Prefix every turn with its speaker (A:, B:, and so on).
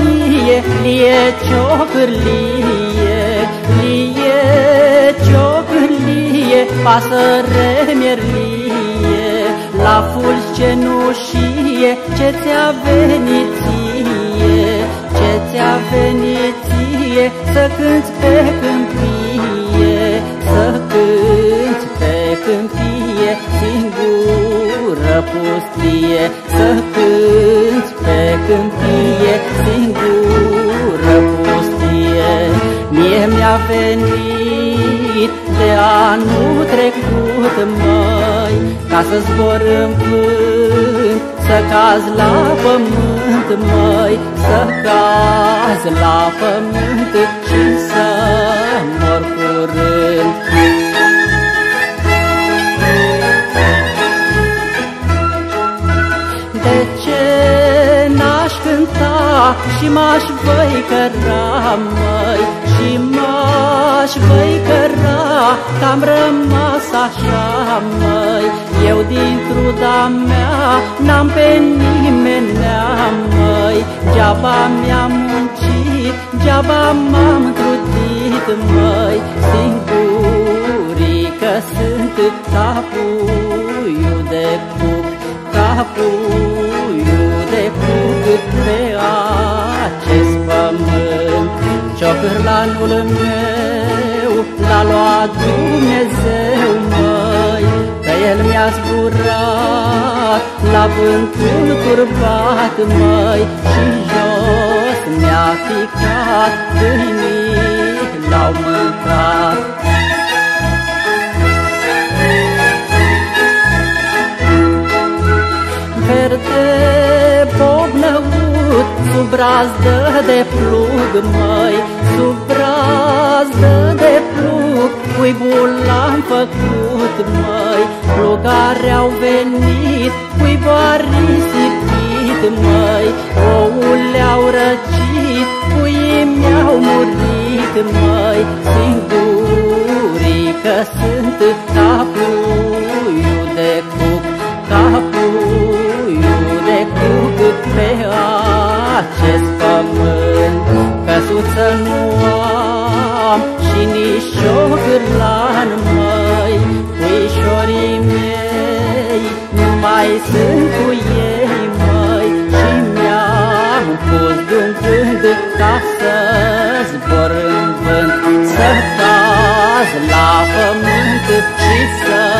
A: lie, lie ciocârlie, lie ciocârlie, pasăre mierlie, la fulgi cenușie, ce ți-a venit ție, ce ți-a venit ție, să cânți pe câmpie, să cânți pe câmpie, singură pustie, să cânți pe câmpie, singură pustie. Mie mi-a venit de anul trecut, măi, ca să zbor în vânt, să caz la pământ, măi, să caz la pământ și să mor curând. De ce n-aș cânta și m-aș văicăra, măi, și m-aș văicăra că-am rămas așa, măi? Eu din truda mea n-am pe nimenea, măi, deaba mi-am muncit, deaba m-am trudit, măi, singurică sunt ca puiul de cuc, ca puiul de cuc pe acest pământ. Ciocârlanul meu l-a luat Dumnezeu, măi, că el mi-a zburat la vântul curbat, măi, și jos mi-a picat, câinii l-au mâncat. Verde bobnăut, sub brazdă de plug, măi, sub brazdă de plug, cuibul l-am făcut, măi, plugare au venit, cuibul a risipit, măi, oul le-au răcit, puii mi-au murit, măi, singurică sunt ca puiul de cuc, ca puiul de cuc pe acest pământ. Căsuță nu am și nici ciocârlan, măi, puișorii mei nu mai sunt cu ei, măi, și mi-am pus de-un gând ca să zbor în vânt, să caz la pământ și să